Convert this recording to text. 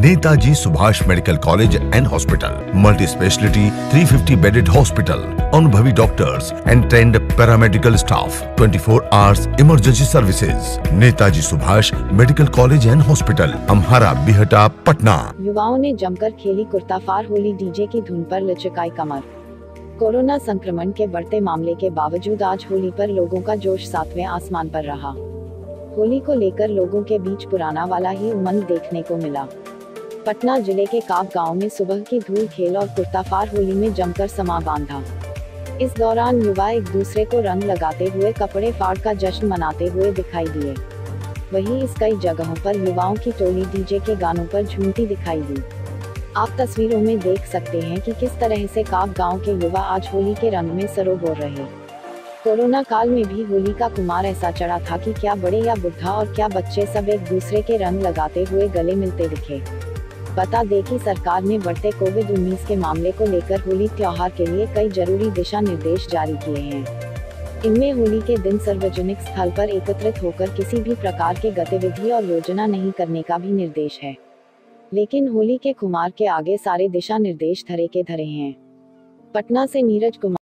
Netaji Subhash medical college and hospital, multi speciality 350 bedded hospital, अनुभवी doctors and trained paramedical staff, 24 hours emergency services. Netaji Subhash medical college and hospital, Amhara Bihta, Patna. युवाओं ने जमकर खेली कुर्ताफार Holi, DJ की धुन पर लचकाई कमर। कोरोना संक्रमण के बढ़ते मामले के बावजूद आज होली पर लोगों का जोश सातवें आसमान पर रहा। होली को लेकर लोगों के बीच पुराना वाला ही उमंग देखने को मिला। पटना जिले के काब गांव में सुबह की धूल खेल और कुर्ताफार होली में जमकर समा बांधा। इस दौरान युवा एक दूसरे को रंग लगाते हुए कपड़े फाड़ का जश्न मनाते हुए दिखाई दिए। वहीं इस कई जगहों पर युवाओं की टोली डीजे के गानों पर झूमती दिखाई दी। आप तस्वीरों में देख सकते हैं कि किस तरह से काब गांव के युवा आज होली के रंग में सरोबोर रहे। कोरोना काल में भी होली का खुमार ऐसा चढ़ा था कि क्या बड़े या बुढ़ा और क्या बच्चे सब एक दूसरे के रंग लगाते हुए गले मिलते दिखे। बता दें कि सरकार ने बढ़ते कोविड-19 के मामले को लेकर होली त्योहार के लिए कई जरूरी दिशा निर्देश जारी किए हैं। इनमें होली के दिन सार्वजनिक स्थल पर एकत्रित होकर किसी भी प्रकार के गतिविधि और योजना नहीं करने का भी निर्देश है। लेकिन होली के खुमार के आगे सारे दिशा निर्देश धरे के धरे हैं। पटना से नीरज कुमार।